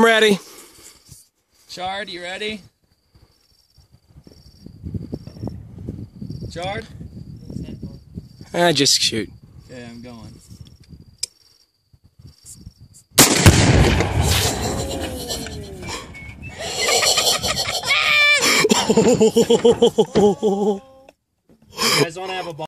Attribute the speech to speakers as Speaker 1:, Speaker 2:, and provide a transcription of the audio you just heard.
Speaker 1: I'm ready.
Speaker 2: Chard, you ready? Chard?
Speaker 1: Just shoot.
Speaker 2: Okay, I'm going. You guys want to have a ball?